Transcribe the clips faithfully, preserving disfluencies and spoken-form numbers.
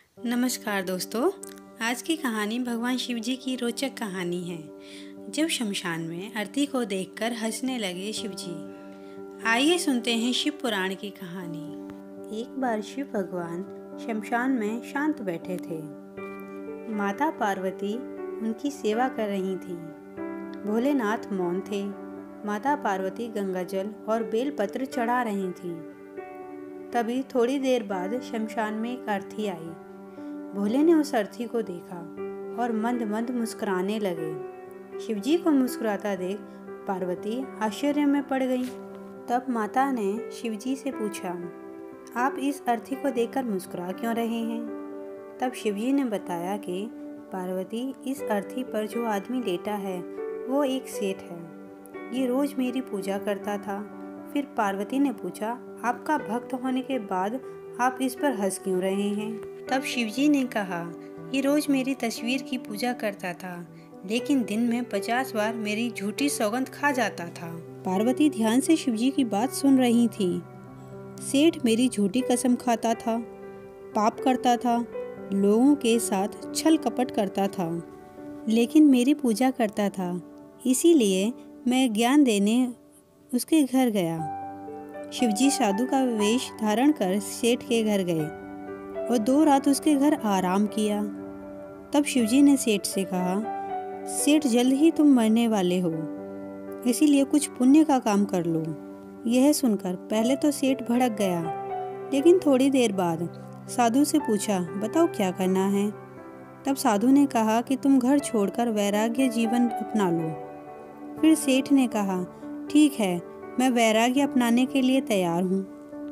नमस्कार दोस्तों। आज की कहानी भगवान शिव जी की रोचक कहानी है। जब शमशान में अर्थी को देखकर हंसने लगे शिव जी। आइए सुनते हैं शिव पुराण की कहानी। एक बार शिव भगवान शमशान में शांत बैठे थे। माता पार्वती उनकी सेवा कर रही थी। भोलेनाथ मौन थे। माता पार्वती गंगाजल और बेलपत्र चढ़ा रही थी। तभी थोड़ी देर बाद शमशान में एक अर्थी आई। भोले ने उस अर्थी को देखा और मंद मंद मुस्कुराने लगे। शिवजी को मुस्कुराता देख पार्वती आश्चर्य में पड़ गई। तब माता ने शिवजी से पूछा, आप इस अर्थी को देखकर मुस्कुरा क्यों रहे हैं? तब शिवजी ने बताया कि पार्वती, इस अर्थी पर जो आदमी लेटा है वो एक सेठ है। ये रोज मेरी पूजा करता था। फिर पार्वती ने पूछा, आपका भक्त होने के बाद आप इस पर हंस क्यों रहे हैं? तब शिवजी ने कहा, ये रोज मेरी तस्वीर की पूजा करता था, लेकिन दिन में पचास बार मेरी झूठी सौगंध खा जाता था। पार्वती ध्यान से शिवजी की बात सुन रही थी। सेठ मेरी झूठी कसम खाता था, पाप करता था, लोगों के साथ छल कपट करता था, लेकिन मेरी पूजा करता था। इसीलिए मैं ज्ञान देने उसके घर गया। शिवजी साधु का वेश धारण कर सेठ के घर गए और दो रात उसके घर आराम किया। तब शिवजी ने सेठ से कहा, सेठ, जल्द ही तुम मरने वाले हो, इसीलिए कुछ पुण्य का काम कर लो। यह सुनकर पहले तो सेठ भड़क गया, लेकिन थोड़ी देर बाद साधु से पूछा, बताओ क्या करना है? तब साधु ने कहा कि तुम घर छोड़कर वैराग्य जीवन अपना लो। फिर सेठ ने कहा, ठीक है, मैं वैराग्य अपनाने के लिए तैयार हूँ,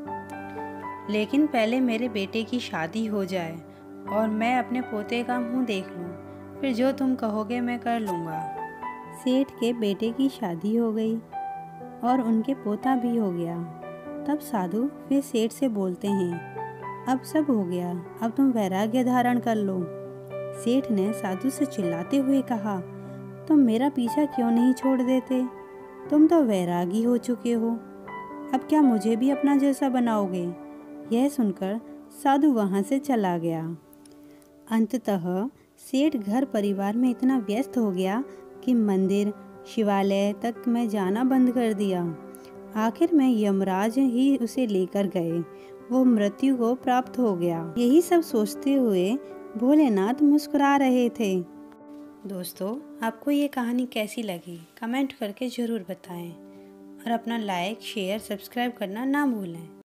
लेकिन पहले मेरे बेटे की शादी हो जाए और मैं अपने पोते का मुंह देख लूँ, फिर जो तुम कहोगे मैं कर लूँगा। सेठ के बेटे की शादी हो गई और उनके पोता भी हो गया। तब साधु फिर सेठ से बोलते हैं, अब सब हो गया, अब तुम वैराग्य धारण कर लो। सेठ ने साधु से चिल्लाते हुए कहा, तुम मेरा पीछा क्यों नहीं छोड़ देते? तुम तो वैरागी हो चुके हो, अब क्या मुझे भी अपना जैसा बनाओगे? यह सुनकर साधु वहाँ से चला गया। अंततः सेठ घर परिवार में इतना व्यस्त हो गया कि मंदिर, शिवालय तक में जाना बंद कर दिया। आखिर में यमराज ही उसे लेकर गए। वो मृत्यु को प्राप्त हो गया। यही सब सोचते हुए भोलेनाथ मुस्कुरा रहे थे। दोस्तों, आपको ये कहानी कैसी लगी कमेंट करके ज़रूर बताएं और अपना लाइक, शेयर, सब्सक्राइब करना ना भूलें।